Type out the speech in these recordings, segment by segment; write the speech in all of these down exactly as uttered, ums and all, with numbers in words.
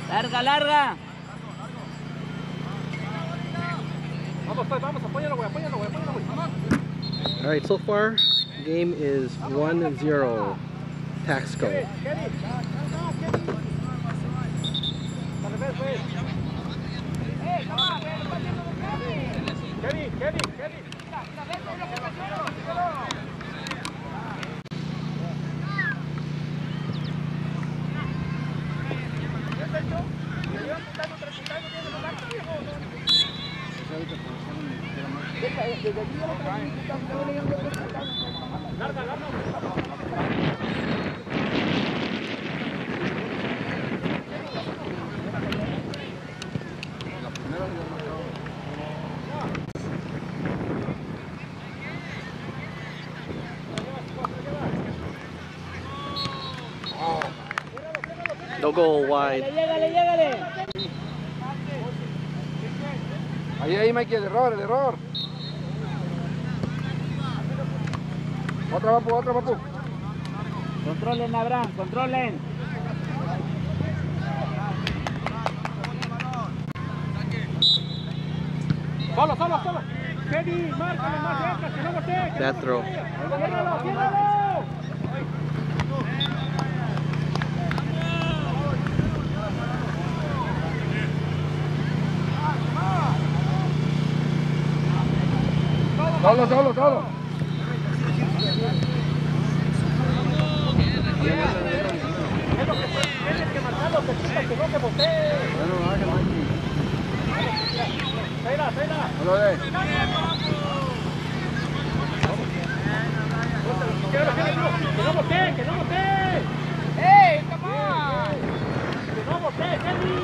Larga, larga. Vamos, pues, vamos, apóyalo, güey, apóyalo, güey, apóyalo, güey. All right, so far, game is one zero. Taxco. Kevin, Kevin, Kevin. Larga, larga. No goal wide. Llegale, llegale. Ahí, ahí, Mikey, el error, el error. Otra, papu, otra, papu. Controlen, Abraham, controlen. Solo, solo, solo. Kenny, márcale más cerca, que no voltee. That throw. ¡Ciérralo, ciérralo! Solo, solo, solo. Tienes que marcarlo, que no se voltee. Bueno, baja, Mikey. Espera, espera. No lo ve. Que no voltee, que no voltee. ¡Hey, come on! Que no voltee, Kenny.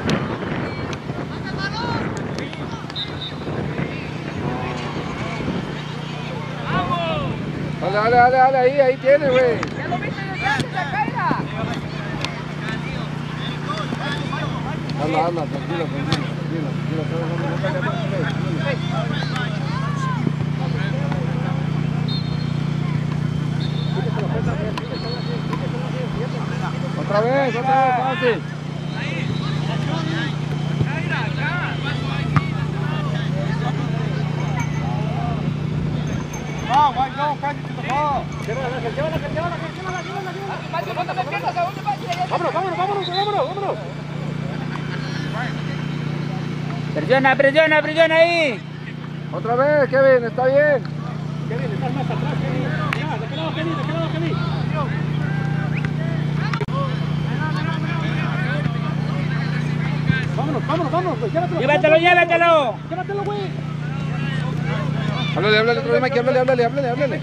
Dale, dale, dale, dale, ahí, ahí tiene, güey. Ya lo viste desde antes, la caída. Anda, anda, tranquilo, tranquilo, tranquilo, tranquilo. Otra vez, otra vez, fácil. No, why no, catch it to the ball. Llévala, llévala, llévala, llévala, llévala, llévala. Vámonos, vámonos, vámonos, vámonos, vámonos. Presiona, presiona, presiona ahí. Otra vez, Kevin, está bien. Kevin, estás más atrás, Kevin. Ya, de qué lado, Kevin, de qué lado, Kevin. Vámonos, vámonos, vámonos, güey. Llévatelo, Llévatelo, llévatelo. Llévatelo, güey. Háblale, háblale, otro día, Mike, háblale, háblale, háblale, háblale.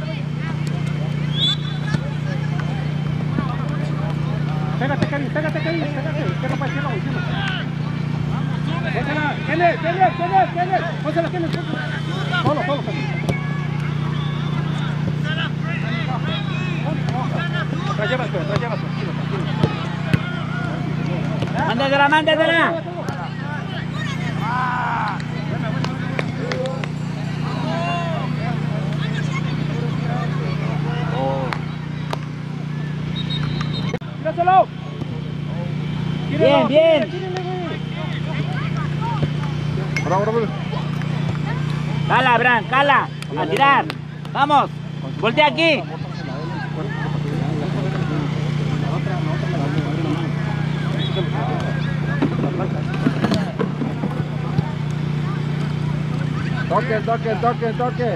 Pégate, Kevin, pégate, Kevin, pégate. ¿Qué ropa izquierda, güey? Pónsela, Kenneth, Kenneth, Kenneth, Kenneth. Pónsela, Kenneth, pónsela. Solo, solo, Kenneth. Atrás llevas, atrás llevas, tranquilo, tranquilo. Mándetela, mándetela. ¡Tíraselo! Bien, bien. Bravo, bravo. Cala, Abraham, cala. A tirar. Vamos. Voltea aquí. Toque, toque, toque, toque.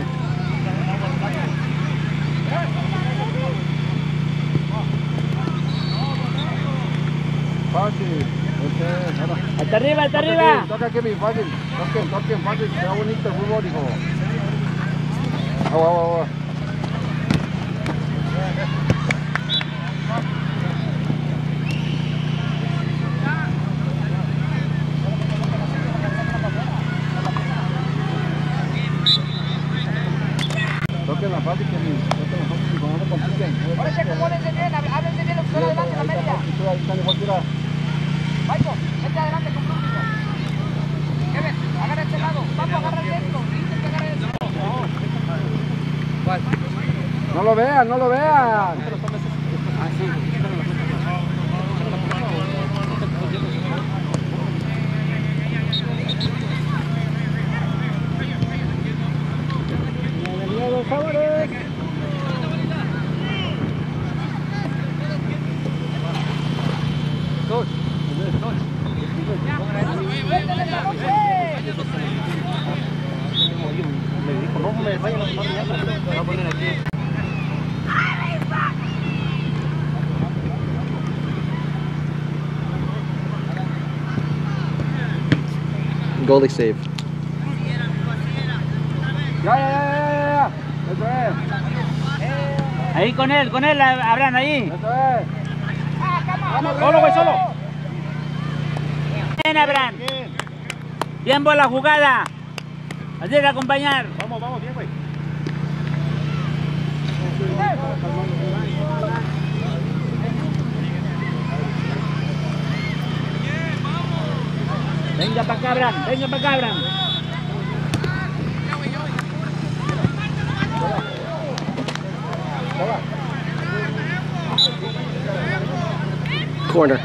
Fácil. Hasta arriba, hasta arriba. Toca aquí, mi fácil. Toquen, toquen, fácil. Sea bonito el fútbol, hijo. Agua, agua, agua. Toquen la fácil, que mi. Toquen la fácil, como no compliquen. Ahora se acomódense bien, háblense bien lo que está adelante en la media. Ahí está, igual tira. Paco, vete adelante con Brúnico. Kevin, agarra este lado. Paco, agarra el dentro. Dice que agarra el dentro. No lo vean, no lo vean. ¡Suéltale esta noche! Me dijo, no me vayan a tomar mi agua. Me voy a poner aquí. Goalie save. Ya, ya, ya, ya, ya. Eso es. Ahí con él, con él, Abraham, ahí. Eso es. Vamos, Solo, güey, solo. Bien, Abraham. Bien por la jugada. Así de acompañar. Vamos, vamos, bien, güey. Venga para acá, Abraham. Venga para acá, Abraham. Corner.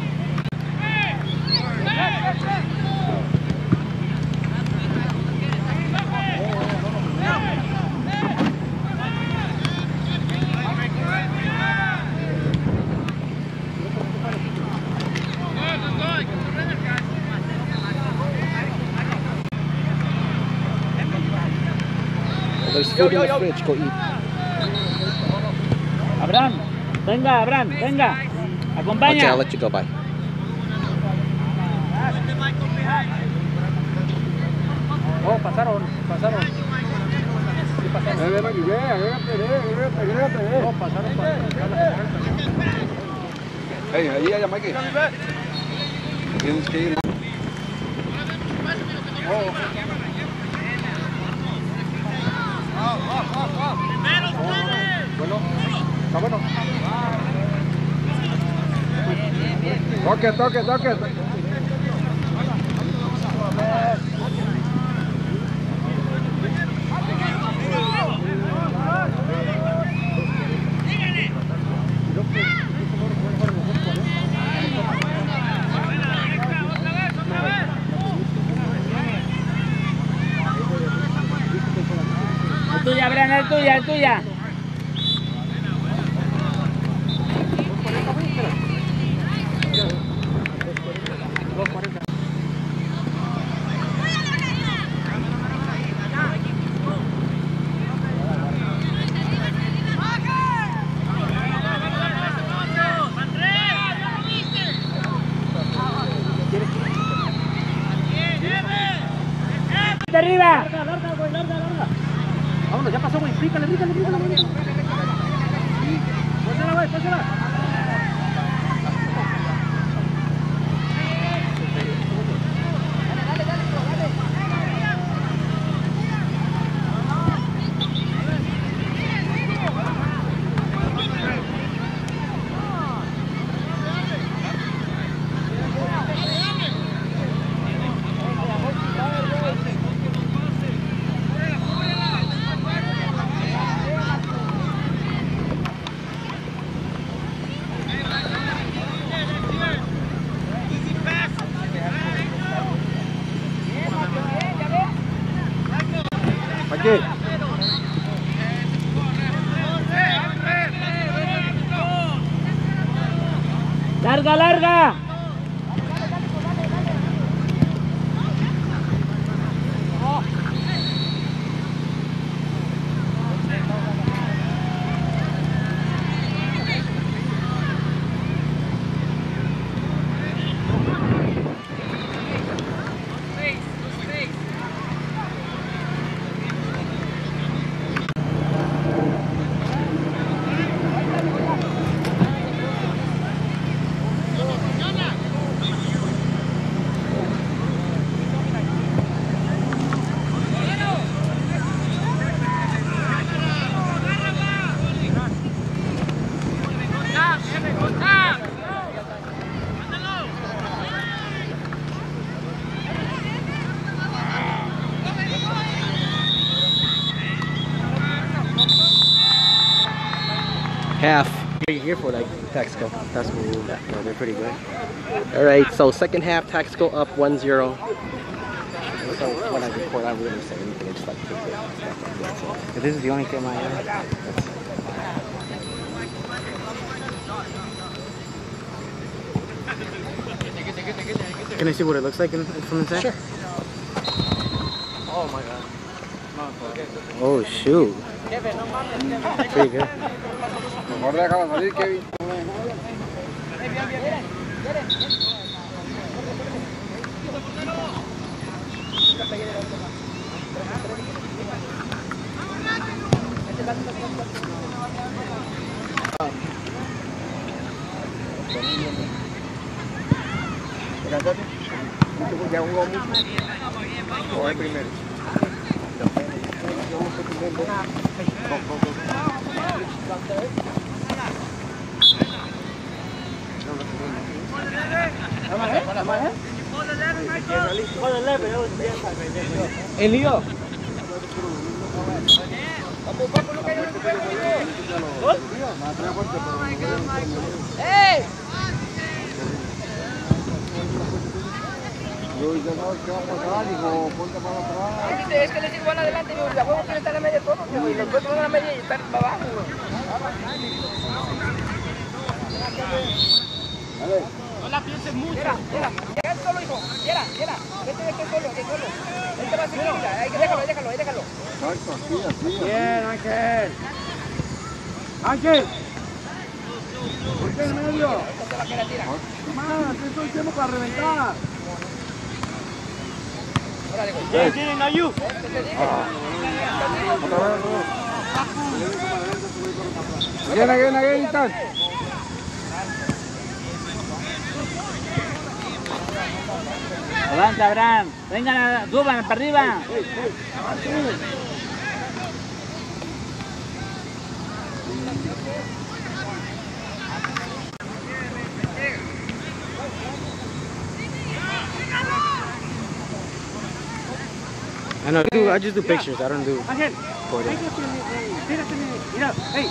There's food in the fridge. Go eat. Abraham. Venga, Abraham. Venga. Okay, Acompaña. I'll let you go. Bye. Oh, pasaron, pasaron. Sí, pasaron. Ven, ven, ven, agrégate, ven, agrégate, agrégate, ven. No, pasaron para Ey, ahí hay a Mikey. Tienes que ir. Oh. Bueno, está bueno. Toque, toque, toque. Es tuya, Abraham, es tuya, es tuya. Arriba. Vámonos, ya pasó, güey. Pícale, pícale, pícale. Pásala, güey, pásala. Aquí. Larga, larga. Half. You're here for like Taxco. That's cool. Yeah, no, they're pretty good. All right, so second half, Taxco up one zero. So when I record, I really say anything. I just like to take stuff like that. So if this is the only film I have. Can I see what it looks like in, from inside? Sure. Oh my god. Oh shoot. Pretty good. Mejor déjala salir, Kevin. ¿Te cansaste? ¿Ya jugó mucho? ¿O es primero? El lío. ¡Ey! Yo dije, no, ¿qué va a pasar? Dijo, ponte para atrás. Es que- Es que les digo, van adelante, digo, la huevo quiere estar en la media de todo, y los cuatro van a la media y están para abajo, güey. Llega, llega, llega el solo, hijo, llega, llega, vete de aquí solo, de solo. Él te va a seguir, mira, ahí, déjalo, ahí, déjalo, ahí, déjalo. Exacto, así, así. Bien, Ángel. Ángel. ¿Por qué en medio? Esto te va a quedar tira. Más, esto es tiempo para reventar. Órale, güey. Jay, Jay, no you. ¿Qué te dije? Again, again, again, Ethan. Adelante, Abraham. Vengan, suban para arriba. I know. I, do, I just do pictures. I don't do Ángel. recording. Mira, hey.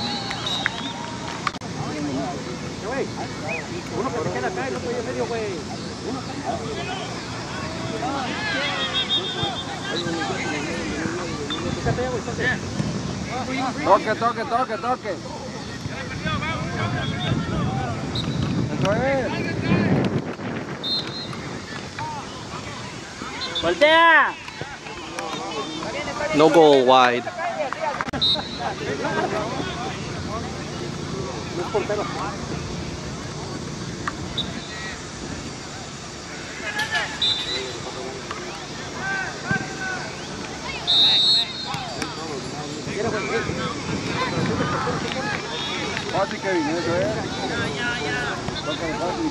Güey, uno que se queda acá y el otro ahí en medio, güey. Toque, toque, toque, toque. Eso es. Voltea. No goal wide. Fácil, Kevin, eso es. Tócale fácil.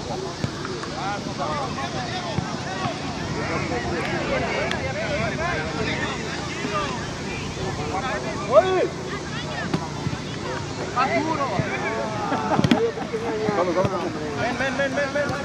Vamos, vamos, vamos. Ven, ven, ven, ven, ven.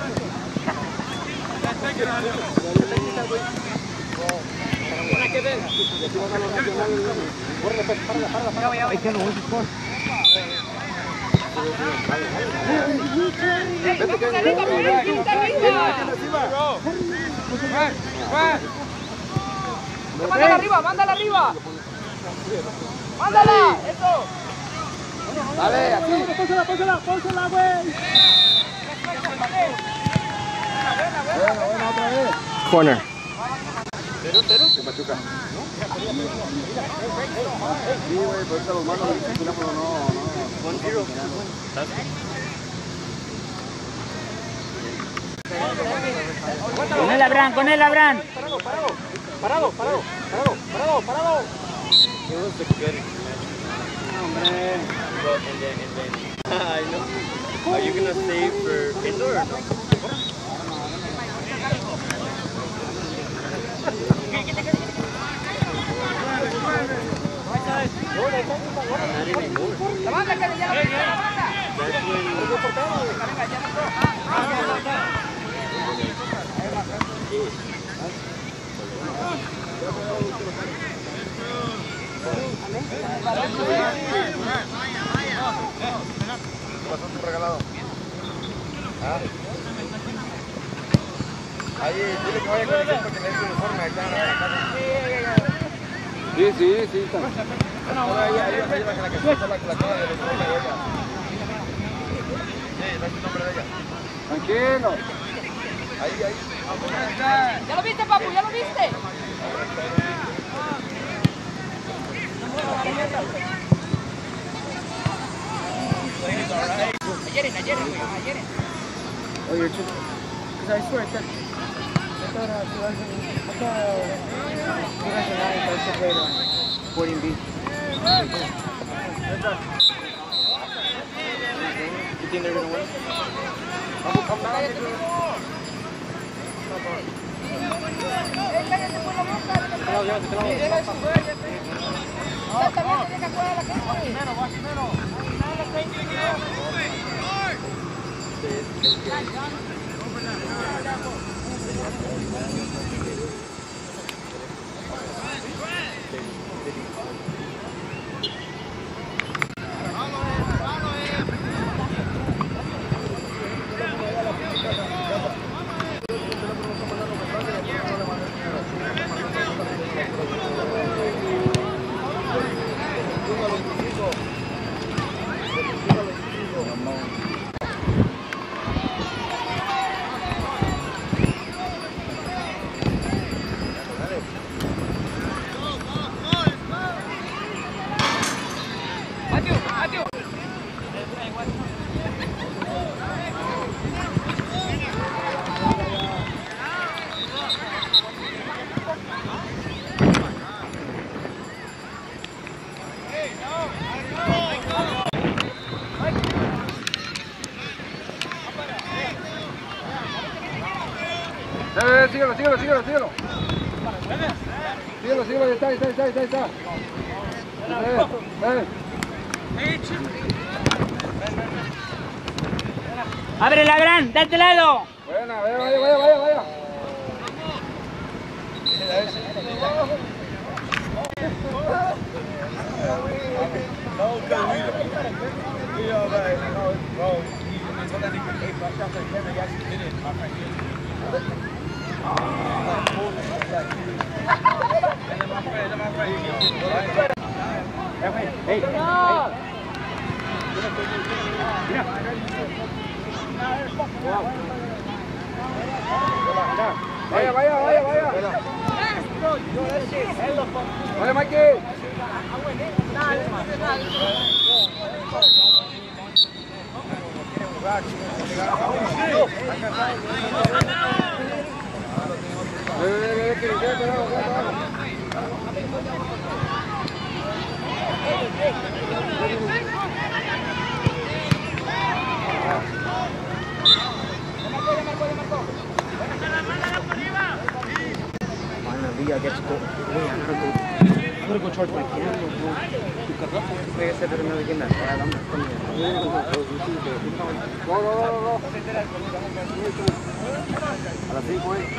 Mándala arriba, mándala arriba. Mándala, eso. Dale, así. Pónsela, pónsela, pónsela, güey. Bueno, bueno, otra vez. Corner. Se machuca. Sí, güey, pero ahorita los malos dicen que no, no, no. Con él, Abraham, con él, Abraham. Parado, parado, parado, parado, parado. I know. Are you gonna stay for indoor or no? Not anymore. La banda, que ya la banda, la banda. That's when Venga, ya entró. Regalado. ¿Ah? Ahí, dile que vaya con el equipo que le dé su uniforme acá en la casa. Sí, sí, sí. Está. Ahora ahí, ahí, ahí, baja la casita, la cara de la de ella. Sí, da su nombre de ella. Tranquilo. Ahí, ahí. ¿Ya lo viste, papu? ¿Ya lo viste? Ayer, ayer, ayer. Oh, you're tripping? Because I swear, I thought, I thought, uh, two thousand, I thought, uh, two thousand nine, I should play uh, fourteen B. You think they're gonna win? Come down. Eh, síguelo, síguelo, síguelo, síguelo. Síguelo, síguelo, ahí está, ahí está, ahí está, ahí está. Eh, eh. ¡Abre la gran! ¡De este lado! Buena, vaya, vaya, vaya, vaya, vaya. Hey, Vaya, vaya, vaya, vaya. Vaya, Mikey. Finally, I get to go. Wait, I gotta go. I gotta go charge my camera, bro. Like I said, they're another game that's bad. I'm not coming here. Go, Go, go, go, go. A las cinco, eh.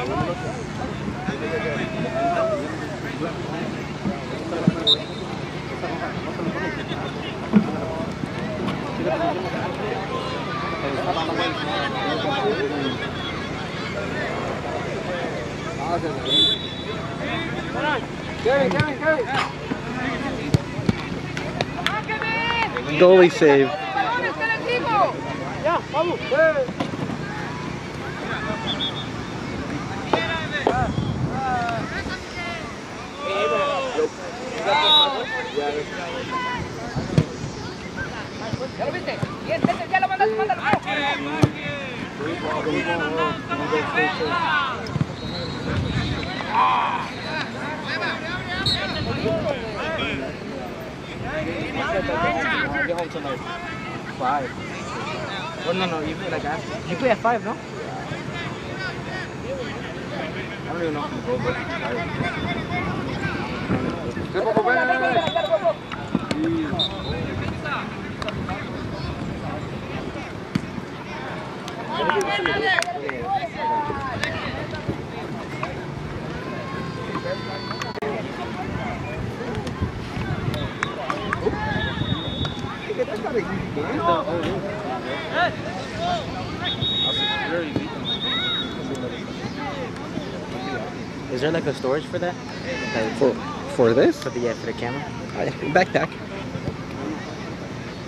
Kevin, Kevin, Kevin. Goalie save. Ya, vamos. Eh. ¿Ya lo viste? Bien, vete, ya lo mandas, mándalo. I'll get home till like five. Well, no, no, you play like after. You play at five, no? I don't even know if I'm going, but Sí, poco, ven, ven, ven. is there like a storage for that? Like, For, for this? for the yeah, for the camera? I, backpack.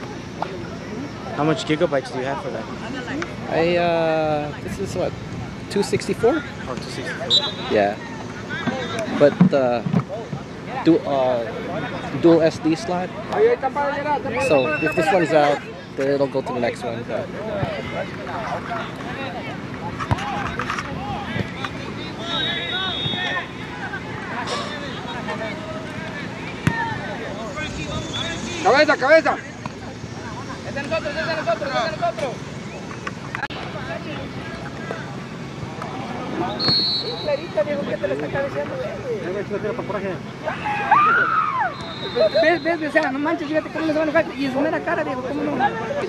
How much gigabytes do you have for that? I, uh, this is what, two sixty-four. Oh, two sixty-four. Yeah. But uh, du uh, dual S D slot. So if this one's out, then it'll go to the next one. So. Cabeza, cabeza. Es de nosotros, es de nosotros, es de nosotros. Clarita, viejo, que te lo está cabeceando. Ves, ves, o sea, no manches, fíjate cómo les va a enojar. Y en su mera cara, viejo, cómo no.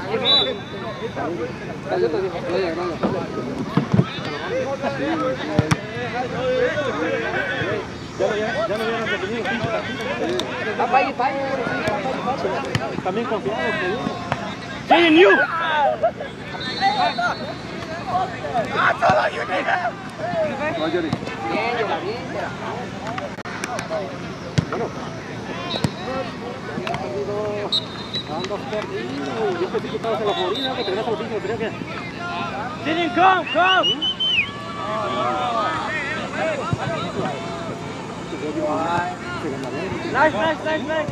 También confiado. ¡Seeing you! Didn't come, come! Nice, nice, nice, nice.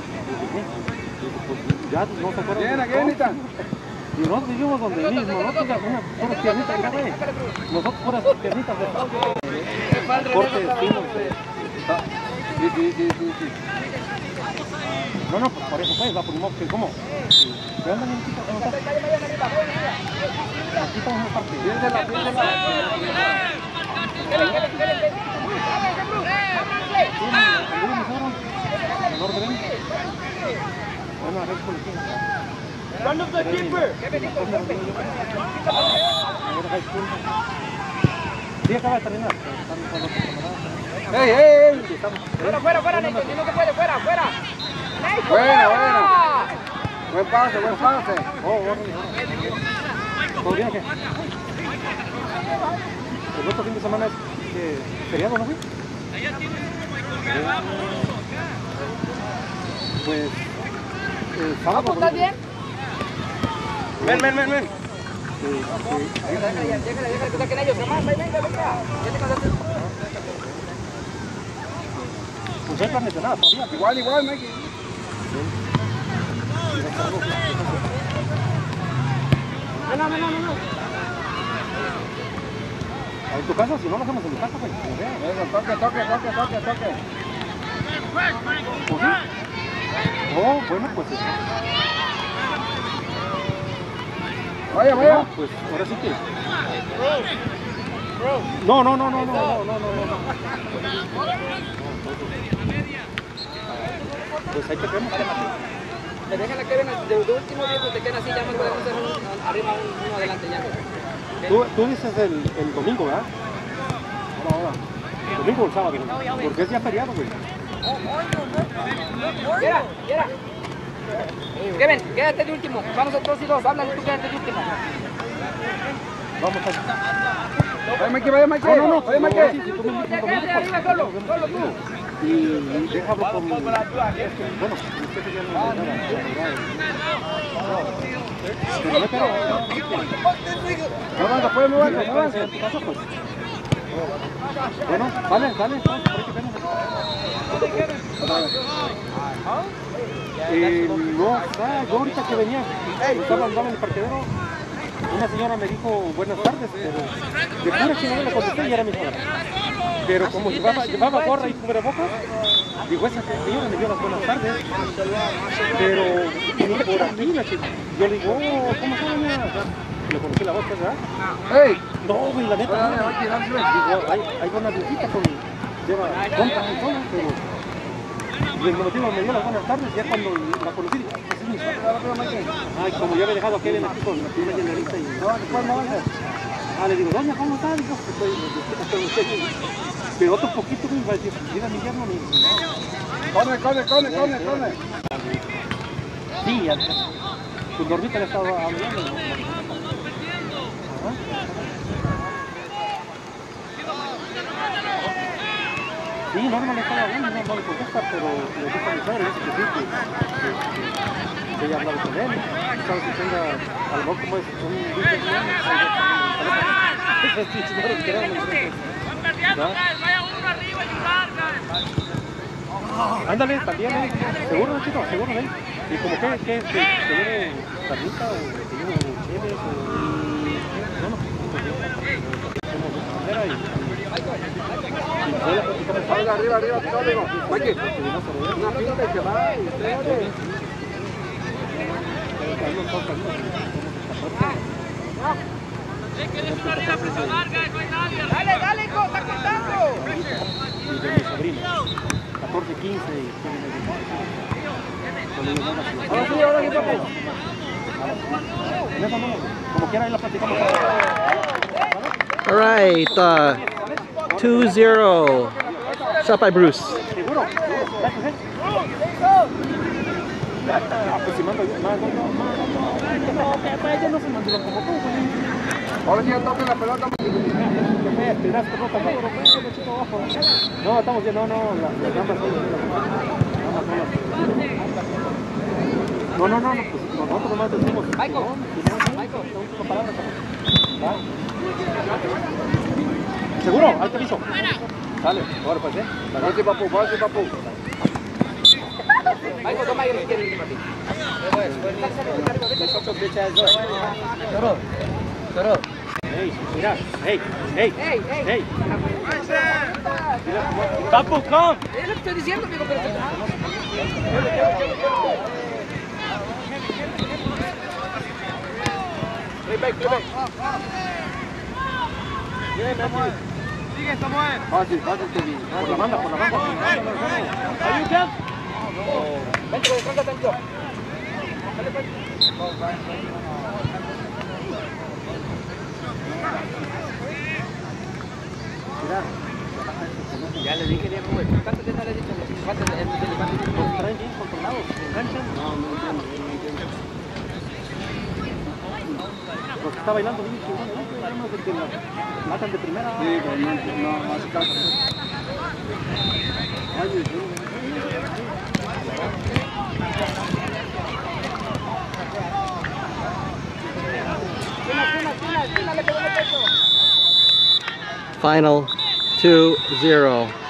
Ya no se acuerdan. Bien, aquí, Anita. Y nosotros vivimos donde mismo, ¿no? Puras piernitas, ¿qué? Nosotros puras piernitas de corte de espinos. Sí, sí, sí, sí, sí. No, no, pues por eso pues, va por un modo que ¿cómo? ¿Qué onda, niñita? ¿Cómo estás? Aquí estamos en la parte. Piénsela, piénsela. Run up the keeper. Sí, acaba de terminar. ¡Ey, ey, ey! Fuera, fuera, fuera, Neto, si no se puede, fuera, fuera. Neto, Buena, fuera. buena. Buen pase, buen pase. Oh, bueno. ¿Todo bien o qué? El otro fin de semana es que feriado, ¿no? Pues el sábado. ¿Cómo estás bien? Ven, ven, ven, ven. Déjale, déjale, déjale que saquen ellos, nomás, venga, venga. Ya te cansaste. Pues hay planes de nada todavía. Igual, igual, Mikey. No, no, no, no, no. En tu casa, si no lo hacemos en mi casa, pues. Eso, toque, toque, toque, toque, toque. ¿Pues sí? Oh, bueno, pues. Vaya, vaya. No, pues ahora sí que. No, no, no, no, no, no, no, no, no. Pues ahí te quedamos. Déjala que ven de último viejo, te quedan así, ya no podemos hacer un, arriba uno adelante ya. Tú, tú dices el, el domingo, ¿verdad? Ahora, ahora. El domingo o el sábado, porque es ya feriado, güey. Mira, mira. Kevin, quédate de último. Vamos a dos y dos. Háblale tú, quédate de último. Vamos a... Vaya, Mikey, vaya, Mikey. No, no, no. Vaya, Mikey. Si tú me dices Ya un quédate domingo, arriba solo, solo tú. y déjalo con... Bueno, usted que ya no me nada. Pero vete, No avanza, pues, no avanza, no avanza. en tu casa, pues. Bueno, dale, dale. Eh, no, ah, yo ahorita que venía, estaba andando en el parqueadero, una señora me dijo buenas tardes, pero de pura chingada le contesté y era mi señora. Pero como llevaba, llevaba gorra y cubrebocas, digo, esa señora me dio las buenas tardes, pero ni por aquí, la chica. Yo le digo, oh, ¿cómo está, doña? Le conocí la voz, ¿verdad? ¡Ey! No, güey, la neta, no. Digo, hay, hay una viejita con, lleva compas y todo, pero... Y el motivo me dio las buenas tardes, ya cuando la conocí, dije, así es mi suerte. Ay, como yo había dejado a Kevin aquí con una llenadita y... No, después no avanza. Ah, le digo, doña, ¿cómo está? Digo, estoy, estoy, estoy, pero otro poquito, güey, va a decir, mira mi yerno, ni... Corre, corre, corre, corre, corre. Sí, ya. Tu Normita le estaba hablando. Sí, Norma le estaba hablando, no, no le contesta, pero le gusta mi suegra, dice que sí, que, que, que ella ha hablado con él, sabe si tenga, a lo mejor como es un... esos pinches que eran. Vaya uno arriba y ayudar, ándale, también, ¿eh? Seguro, chico, seguro, ¿eh? Y como que, que, que, que lleve carnita o que lleve cheves o... Bueno, como de esta manera y... Arriba, arriba, arriba, amigo. Mikey, una pinta y se va. Dale, dale, hijo, está cortando. Y de mis sobrinos, catorce, quince y... Ahora sí, ahora sí, papi. Como quiera, ahí la platicamos. All right, uh, two zero. Shot by Bruce. Seguro, gracias, eh. Aproximando yo. No, no, no, no, que ella no se mandó como tú, güey. Ahora sí, ya toca la pelota. No, estamos bien, no, no, las damas son No, no, no, no, pues nosotros nomás decimos. Michael, Michael, palabras. ¿Seguro? Ahí te aviso. Dale, ahora pues, eh. Fácil, papu, fácil, papu. Michael, toma ahí, quiere ir, Hey, mira, hey, hey, Hey, hey. hey. Papu, come. Es lo que estoy diciendo, amigo, pero se Sigue, Samuel. Fácil, fácil, Kevin. Por la banda, por la banda. Ayúdame. Vente, descánsate, vente. Ya le dije, ya como ¿cuánto te le he dicho? ¿Cuánto te le he dicho? Los traen bien controlados, enganchan. No, no entiendo, no entiendo. Los que está bailando bien, que bueno, nada más de que la matan de primera. Sí, pero no, no, más caso. Ay, Dios mío. Final two zero.